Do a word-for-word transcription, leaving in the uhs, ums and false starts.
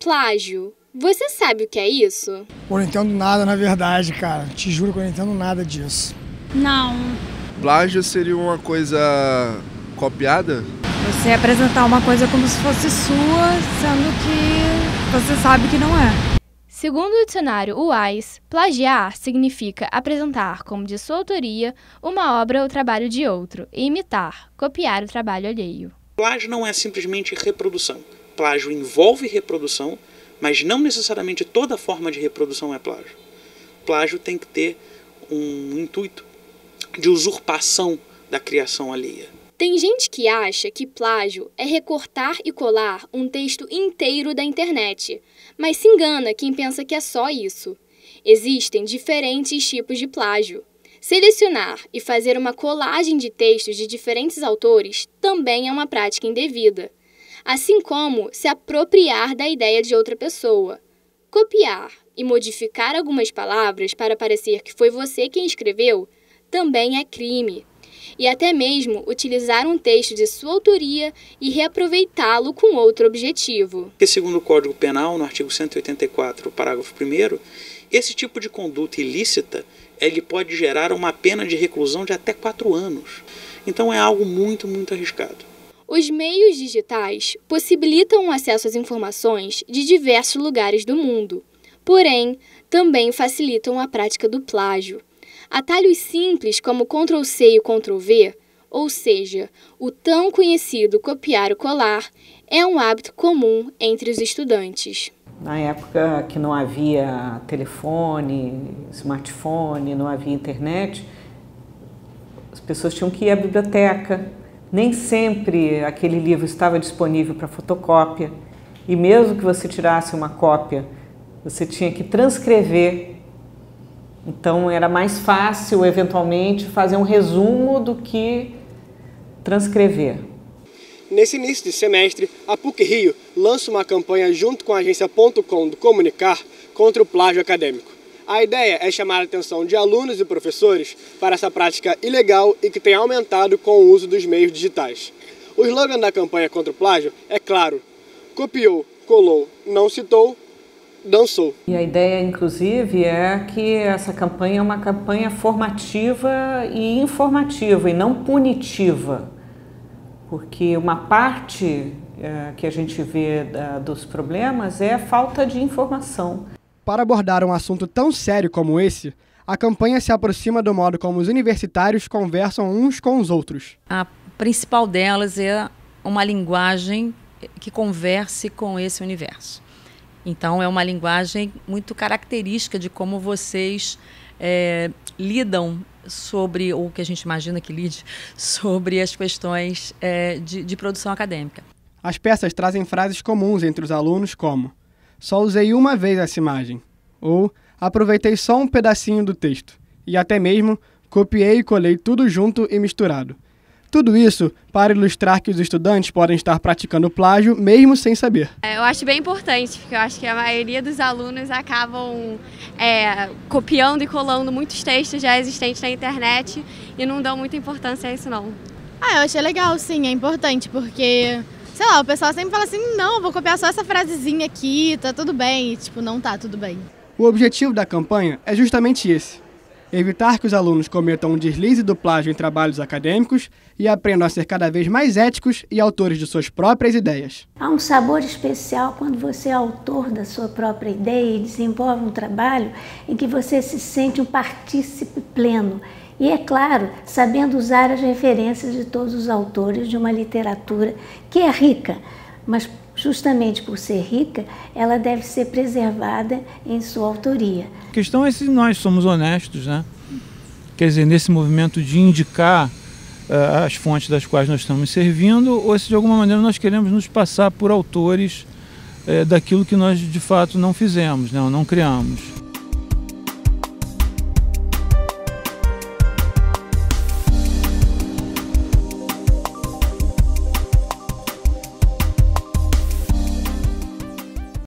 Plágio. Você sabe o que é isso? Eu não entendo nada, na verdade, cara. Te juro que eu não entendo nada disso. Não. Plágio seria uma coisa copiada? Você apresentar uma coisa como se fosse sua, sendo que você sabe que não é. Segundo o dicionário Wise, plagiar significa apresentar como de sua autoria uma obra ou trabalho de outro e imitar, copiar o trabalho alheio. Plágio não é simplesmente reprodução. Plágio envolve reprodução, mas não necessariamente toda forma de reprodução é plágio. Plágio tem que ter um intuito de usurpação da criação alheia. Tem gente que acha que plágio é recortar e colar um texto inteiro da internet, mas se engana quem pensa que é só isso. Existem diferentes tipos de plágio. Selecionar e fazer uma colagem de textos de diferentes autores também é uma prática indevida, assim como se apropriar da ideia de outra pessoa. Copiar e modificar algumas palavras para parecer que foi você quem escreveu também é crime. E até mesmo utilizar um texto de sua autoria e reaproveitá-lo com outro objetivo. Porque segundo o Código Penal, no artigo cento e oitenta e quatro, parágrafo primeiro, esse tipo de conduta ilícita ele pode gerar uma pena de reclusão de até quatro anos. Então é algo muito, muito arriscado. Os meios digitais possibilitam o acesso às informações de diversos lugares do mundo, porém, também facilitam a prática do plágio. Atalhos simples como control C e control V, ou seja, o tão conhecido copiar ou colar, é um hábito comum entre os estudantes. Na época que não havia telefone, smartphone, não havia internet, as pessoas tinham que ir à biblioteca. Nem sempre aquele livro estava disponível para fotocópia. E mesmo que você tirasse uma cópia, você tinha que transcrever. Então era mais fácil, eventualmente, fazer um resumo do que transcrever. Nesse início de semestre, a PUC-Rio lança uma campanha junto com a agência ponto com do Comunicar contra o plágio acadêmico. A ideia é chamar a atenção de alunos e professores para essa prática ilegal e que tem aumentado com o uso dos meios digitais. O slogan da campanha contra o plágio é claro: copiou, colou, não citou, dançou. E a ideia, inclusive, é que essa campanha é uma campanha formativa e informativa e não punitiva, porque uma parte é, que a gente vê da, dos problemas é a falta de informação. Para abordar um assunto tão sério como esse, a campanha se aproxima do modo como os universitários conversam uns com os outros. A principal delas é uma linguagem que converse com esse universo. Então, é uma linguagem muito característica de como vocês é, lidam sobre, ou que a gente imagina que lide, sobre as questões é, de, de produção acadêmica. As peças trazem frases comuns entre os alunos como: só usei uma vez essa imagem, ou aproveitei só um pedacinho do texto, e até mesmo copiei e colei tudo junto e misturado. Tudo isso para ilustrar que os estudantes podem estar praticando plágio mesmo sem saber. Eu acho bem importante, porque eu acho que a maioria dos alunos acabam é, copiando e colando muitos textos já existentes na internet e não dão muita importância a isso não. Ah, eu achei legal, sim, é importante, porque, sei lá, o pessoal sempre fala assim, não, vou copiar só essa frasezinha aqui, tá tudo bem, e tipo, não tá tudo bem. O objetivo da campanha é justamente esse: evitar que os alunos cometam um deslize do plágio em trabalhos acadêmicos e aprendam a ser cada vez mais éticos e autores de suas próprias ideias. Há um sabor especial quando você é autor da sua própria ideia e desenvolve um trabalho em que você se sente um partícipe pleno. E, é claro, sabendo usar as referências de todos os autores de uma literatura que é rica, mas justamente por ser rica, ela deve ser preservada em sua autoria. A questão é se nós somos honestos, né? Quer dizer, nesse movimento de indicar uh, as fontes das quais nós estamos servindo, ou se de alguma maneira nós queremos nos passar por autores uh, daquilo que nós de fato não fizemos, né? Ou não criamos.